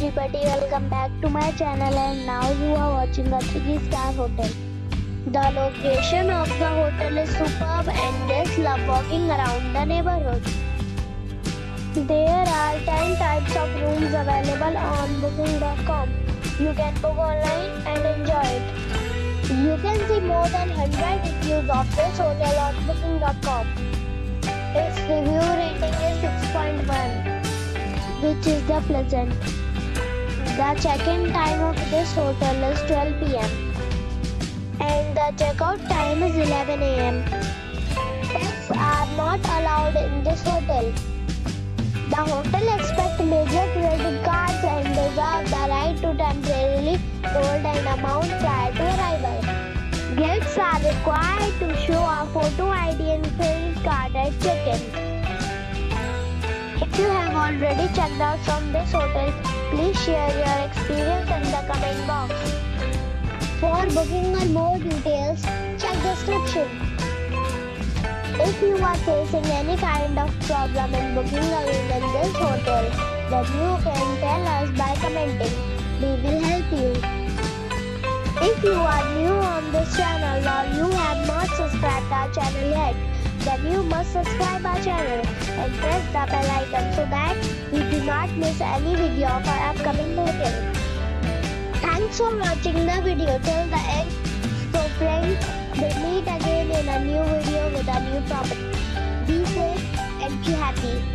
everybody, welcome back to my channel, and now you are watching a 3-star hotel. The location of the hotel is superb and guests love walking around the neighborhood. There are 10 types of rooms available on booking.com. You can book online and enjoy it. You can see more than 100 reviews of this hotel on booking.com. Its review rating is 6.1. which is the pleasant. The check-in time of this hotel is 12 p.m. and the check-out time is 11 a.m. Pets are not allowed in this hotel. The hotel accepts major credit cards and reserves the right to temporarily hold an amount prior to arrival. Guests are required to show a photo ID and credit card at check-in. If you have already checked out from this hotel, please share your experience in the comment box. For booking or more details, check description. If you are facing any kind of problem in booking a room in this hotel, then you can tell us by commenting. We will help you. If you are new on this channel or you have not subscribed our channel yet, then you must subscribe our channel and press the bell icon so that you do not miss any video of our upcoming hotel. Thanks for watching the video till the end. So friends, we'll meet again in a new video with a new property. Be safe and be happy.